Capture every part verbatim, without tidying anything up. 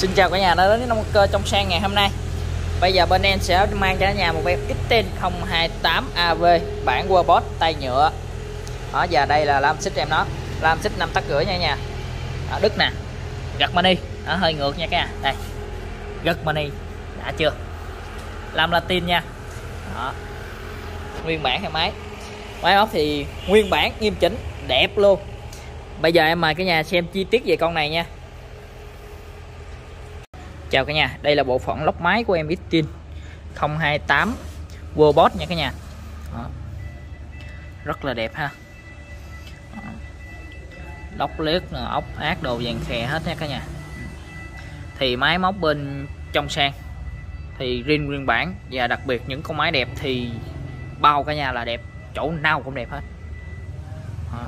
Xin chào cả nhà đã đến với nông cơ trong sang ngày hôm nay. Bây giờ bên em sẽ mang cho cả nhà một em Xtin không hai tám A V bản Warbot tay nhựa. Đó, giờ đây là lam xích em nó, lam xích năm tấc rưỡi nha nha. Đó, đứt nè, gật mani, đó, hơi ngược nha cả nhà. Đây, gật mani, đã chưa? Lam Latin nha. Đó, nguyên bản theo máy. Máy móc thì nguyên bản nghiêm chỉnh, đẹp luôn. Bây giờ em mời cả nhà xem chi tiết về con này nha. Chào cả nhà, đây là bộ phận lốc máy của em Xtin không hai tám Warbot nha cả nhà. Đó, rất là đẹp ha. Đó, lốc liếc, ốc ác đồ vàng khè hết nha cả nhà. Thì máy móc bên trong sang thì riêng nguyên bản, và đặc biệt những con máy đẹp thì bao cả nhà là đẹp, chỗ nào cũng đẹp hết. Đó.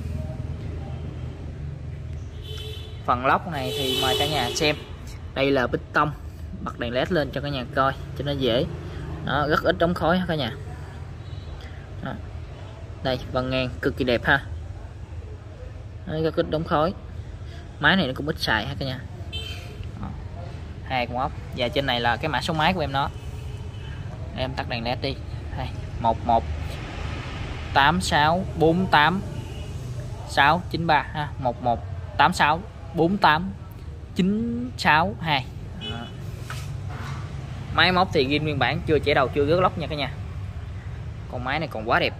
Phần lốc này thì mời cả nhà xem. Đây là bích tông, bật đèn led lên cho cả nhà coi cho nó dễ. Nó rất ít đóng khói cả nhà. Đó. Đây, vân ngang cực kỳ đẹp ha. Nó rất ít đóng khói. Máy này nó cũng ít xài ha cả nhà. Đó. Hai con ốc. Và trên này là cái mã số máy của em nó. Em tắt đèn led đi. Đây, một một tám sáu bốn tám sáu chín ba ha, một một tám sáu bốn tám chín sáu hai. Đó. Máy móc thì ghi nguyên bản, chưa chẻ đầu, chưa rớt lốc nha cả nhà. Con máy này còn quá đẹp.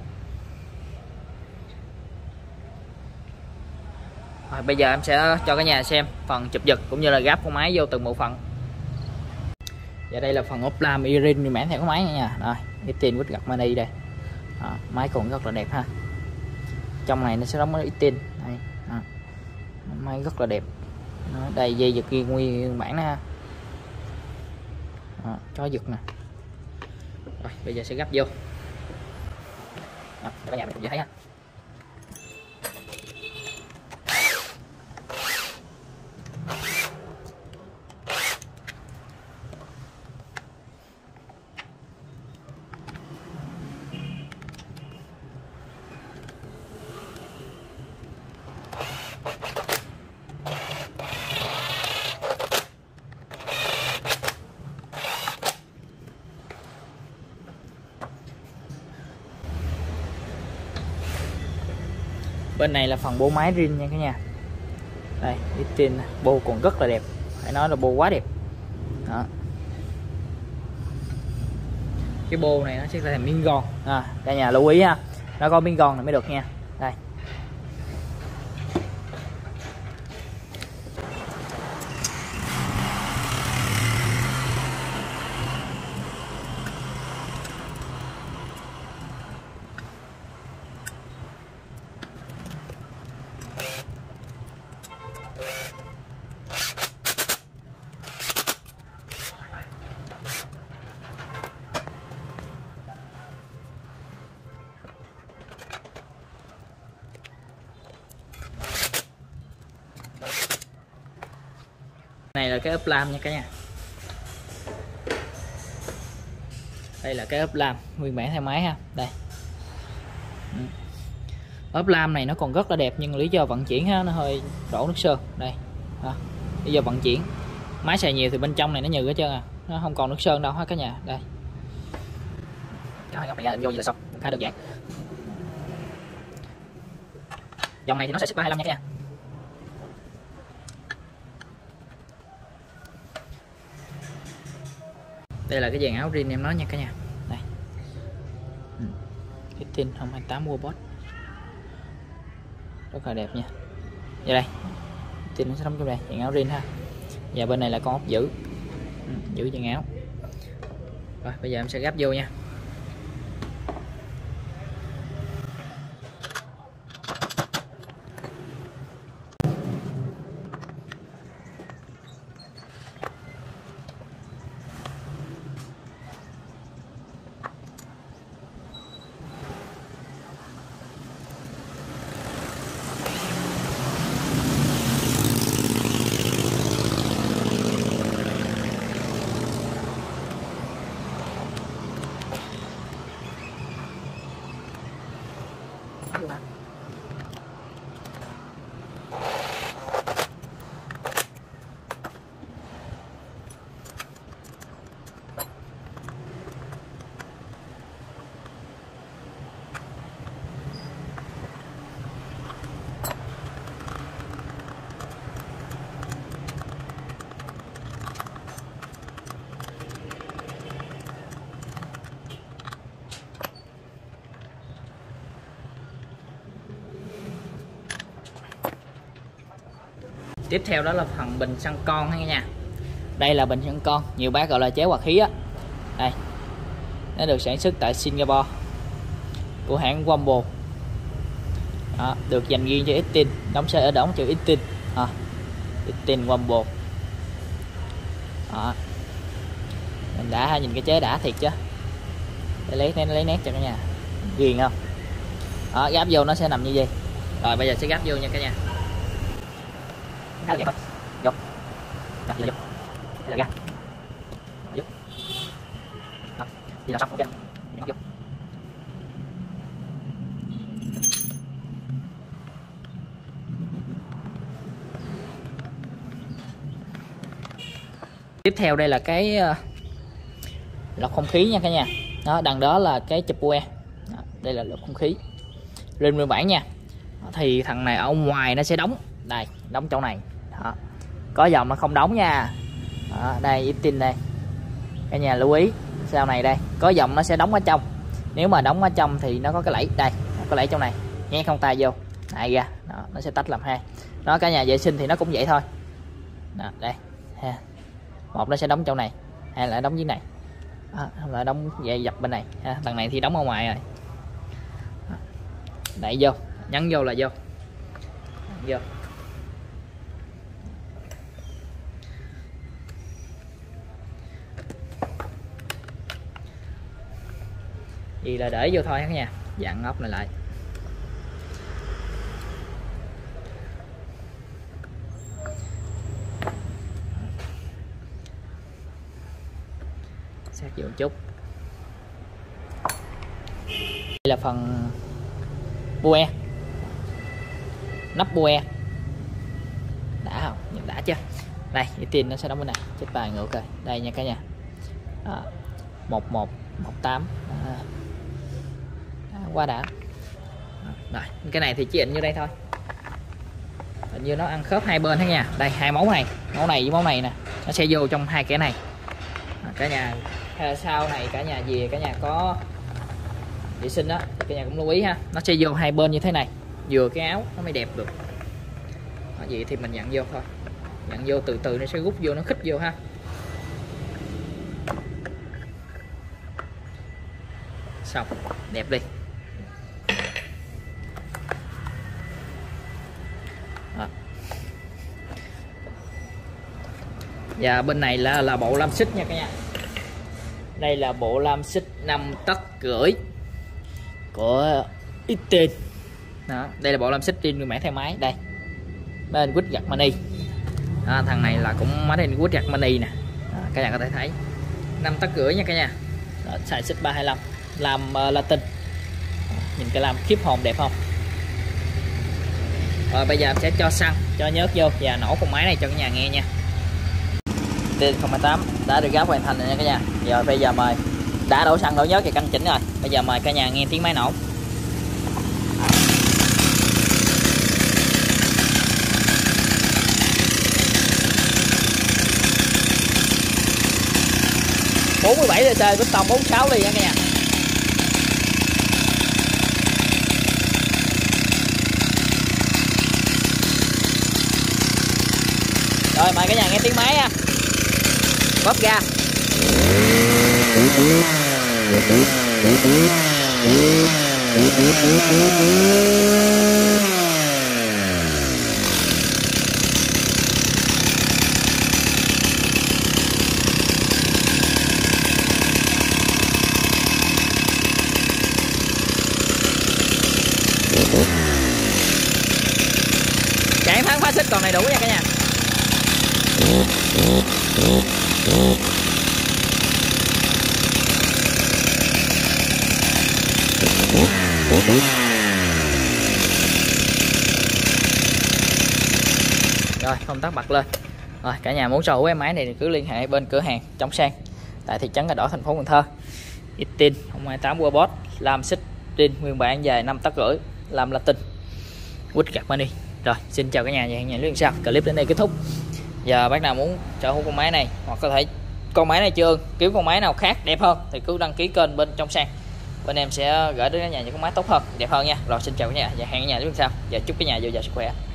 Rồi, bây giờ em sẽ cho cả nhà xem phần chụp giật cũng như là gáp con máy vô từng bộ phận. Và đây là phần ốp lam irin nguyên bản theo cái máy nha nha. Rồi, Xtin with gạt mani đây. Đó, máy còn rất là đẹp ha. Trong này nó sẽ đóng cái Xtin đây. Đó. Máy rất là đẹp. Đó, đây dây giật ghi nguyên bản nè ha. Đó, chó giật nè. Rồi bây giờ sẽ gấp vô. Đó, cả nhà mình cùng thấy ha. Bên này là phần bô máy riêng nha cả nhà. Đây, Xtin bô còn rất là đẹp, phải nói là bô quá đẹp. Đó. Cái bô này nó sẽ là miếng gòn. À, cả nhà lưu ý ha, nó có miếng gòn này mới được nha. Đây. Này là cái ốp lam nha cả nhà. Đây là cái ốp lam nguyên bản theo máy ha. Đây. Ốp lam này nó còn rất là đẹp, nhưng lý do vận chuyển ha, nó hơi đổ nước sơn. Đây. Đó. Lý do vận chuyển. Máy xài nhiều thì bên trong này nó nhừ hết trơn à. Nó không còn nước sơn đâu ha cả nhà. Đây. Rồi, vô vậy là xong, khá đơn giản. Dòng này thì nó sẽ xích ba hai lăm nha cả nhà. Đây là cái dàn áo rin em nói nha cả nhà. Đây. Xtin không hai tám Warbot. Rất là đẹp nha. Và đây. Xtin nó sẽ đóng trong đây, dàn áo rin ha. Và bên này là con ốc giữ. Giữ dàn áo. Rồi, bây giờ em sẽ gắp vô nha. Tiếp theo đó là phần bình xăng con ha nha. Đây là bình xăng con, nhiều bác gọi là chế hòa khí á. Đây, nó được sản xuất tại Singapore của hãng Wombo. Đó, được dành riêng cho Extin, đóng xe ở đóng chữ Extin, à, Extin Wombo. Đó, mình đã nhìn cái chế đã thiệt chứ, để lấy lấy nét cho cả nhà, ghiền không? Đó, gáp vô nó sẽ nằm như vậy. Rồi bây giờ sẽ gáp vô nha cả nhà. Vô, vô, vô, vô, ra, vô, đi là xong, ok, vô. Tiếp theo đây là cái lọc không khí nha cả nhà. Đó, đằng đó là cái chụp que. Đó, đây là lọc không khí lên nguyên bản nha. Đó, thì thằng này ở ngoài nó sẽ đóng, đây đóng chỗ này. Đó, có dòng nó không đóng nha. Đó, đây Extin đây cả nhà lưu ý, sau này đây có dòng nó sẽ đóng ở trong. Nếu mà đóng ở trong thì nó có cái lẫy, đây có lẫy trong này, nhét không tay vô này ra. Đó, nó sẽ tách làm hai. Đó, cả nhà vệ sinh thì nó cũng vậy thôi. Đó, đây ha. Một nó sẽ đóng chỗ này, hai là đóng dưới này, à, là đóng về dập bên này ha. Thằng này thì đóng ở ngoài rồi. Đẩy vô, nhấn vô là vô, vô. Thì là để vô thôi cả nhà, dặn ốc này lại. Sát vô một chút. Đây là phần bue, nắp bue đã không? Nhìn đã chưa? Đây Extin nó sẽ đóng bên này, chết bài ngược rồi. Đây nha cả nhà. Đó, một một một tám. Đó. Đó, quá đã. Đó. Rồi cái này thì chỉ định như đây thôi, hình như nó ăn khớp hai bên hết nha. Đây hai mấu này, mấu này với mấu này nè, nó sẽ vô trong hai cái này. Đó, cả nhà sau này cả nhà về cả nhà có vệ sinh đó thì cả nhà cũng lưu ý ha, nó sẽ vô hai bên như thế này, vừa cái áo nó mới đẹp được. Đó, vậy thì mình dặn vô thôi, dặn vô từ từ nó sẽ rút vô, nó khích vô ha. Xong, đẹp đi. Đó. Và bên này là là bộ lam xích nha cả nhà. Đây là bộ lam xích năm tấc rưỡi của Extin. Đó, đây là bộ lam xích trên nguyên bản theo máy. Đây bên quýt gặt mani. Đó, thằng này là cũng máy trên quýt gặt mani nè. Đó, cả nhà có thể thấy năm tấc rưỡi nha cả nhà. Đó, xài xích ba hai lăm làm uh, Latin. Đó, nhìn cái làm khiếp hồn đẹp không? Rồi bây giờ sẽ cho xăng, cho nhớt vô và nổ con máy này cho cả nhà nghe nha. T không hai tám đã được gáp hoàn thành rồi nha cả nhà. Rồi bây giờ mời, đã đổ xăng đổ nhớt thì canh chỉnh rồi. Bây giờ mời cả nhà nghe tiếng máy nổ. bốn mươi bảy đê xê bít tông bốn mươi sáu ly nha cả nhà. Rồi mời cả nhà nghe tiếng máy nha. Bóp ga. Cản thắng phá xích còn đầy đủ nha cả nhà. Rồi công tắc bật lên. Rồi cả nhà muốn sở hữu em máy này thì cứ liên hệ bên cửa hàng Trong Sang tại thị trấn Cái Đỏ, thành phố Cần Thơ. Extin không hai tám Robot làm xích tin nguyên bản dài năm tấc rưỡi, làm Latin, quýt gạt mani. Rồi xin chào cả nhà và hẹn gặp lại sau. Clip đến đây kết thúc. Giờ bác nào muốn sở hữu con máy này hoặc có thể con máy này chưa kiếm con máy nào khác đẹp hơn thì cứ đăng ký kênh bên Trong Sang, bên em sẽ gửi đến cả nhà những con máy tốt hơn, đẹp hơn nha. Rồi xin chào cả nhà và hẹn cả nhà lúc sau và chúc cả nhà dồi dào sức khỏe.